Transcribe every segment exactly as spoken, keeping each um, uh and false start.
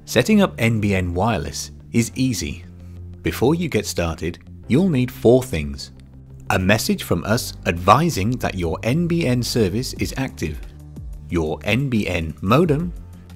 Setting up N B N wireless is easy. Before you get started, you'll need four things. A message from us advising that your N B N service is active, your N B N modem,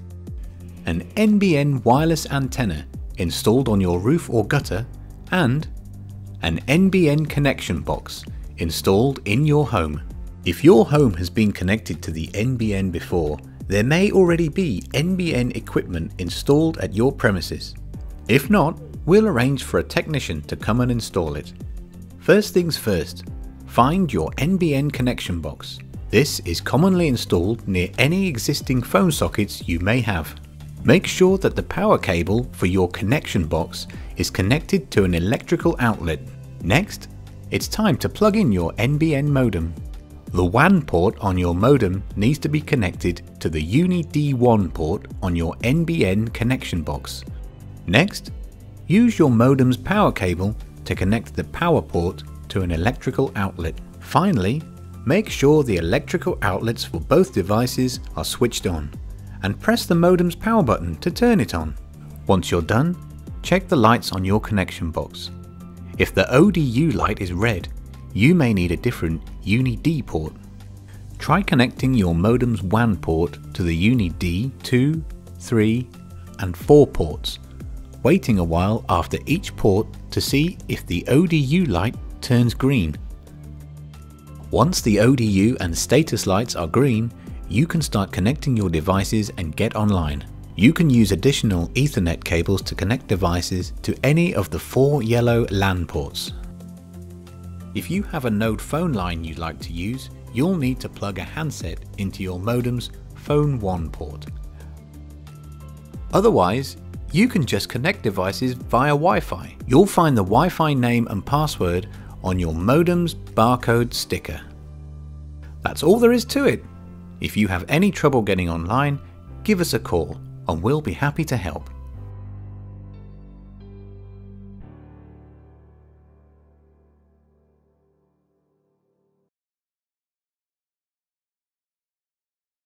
an N B N wireless antenna installed on your roof or gutter, and an N B N connection box installed in your home. If your home has been connected to the N B N before, there may already be N B N equipment installed at your premises. If not, we'll arrange for a technician to come and install it. First things first, find your N B N connection box. This is commonly installed near any existing phone sockets you may have. Make sure that the power cable for your connection box is connected to an electrical outlet. Next, it's time to plug in your N B N modem. The W A N port on your modem needs to be connected to the U N I D one port on your N B N connection box. Next, use your modem's power cable to connect the power port to an electrical outlet. Finally, make sure the electrical outlets for both devices are switched on, and press the modem's power button to turn it on. Once you're done, check the lights on your connection box. If the O D U light is red, you may need a different U N I D port. Try connecting your modem's W A N port to the U N I D two, three and four ports, waiting a while after each port to see if the O D U light turns green. Once the O D U and status lights are green, you can start connecting your devices and get online. You can use additional Ethernet cables to connect devices to any of the four yellow LAN ports. If you have a Node phone line you'd like to use, you'll need to plug a handset into your modem's phone one port. Otherwise, you can just connect devices via Wi-Fi. You'll find the Wi-Fi name and password on your modem's barcode sticker. That's all there is to it. If you have any trouble getting online, give us a call and we'll be happy to help.